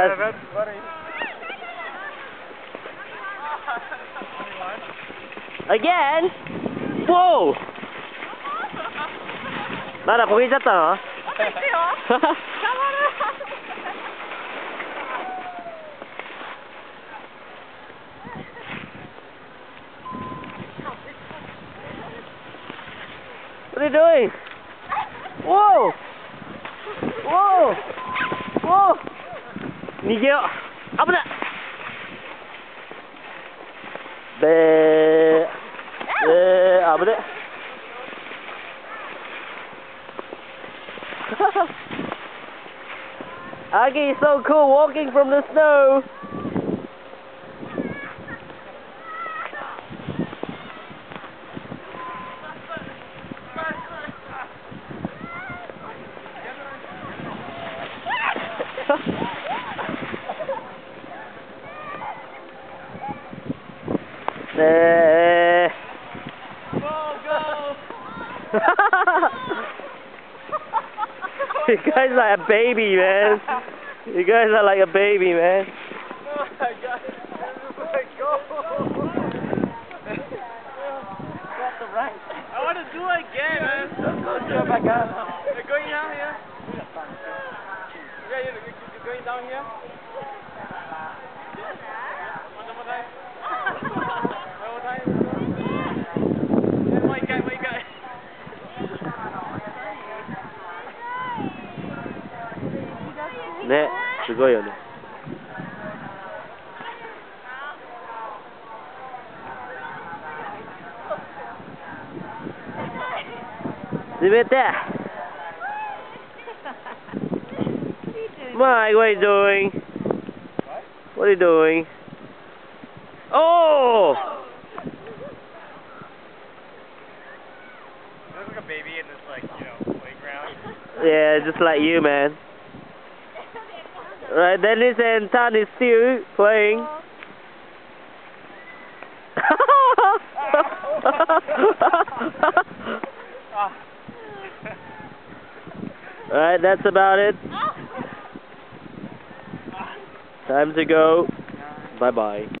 Yes. Again? Whoa! まだこけちゃったのWhat are you doing? Whoa! Whoa! Whoa! 逃げよう危ない危ねAggie is so cool walking from the snow. You guys are like a baby, man. You guys are like a baby, man. Oh my god. I want to do it again, man. Let's go back up. You're going down here? Yeah, you're going down here? One more time. One more time. What you got? What you got? Ne, すごいよね。冷て。Mike, what are you doing? What are you doing? Oh! You look like a baby in this, like, playground. Yeah, just like you, man. Right, Dennis and Tan is still playing. Alright, that's about it. Time to go. Bye-bye.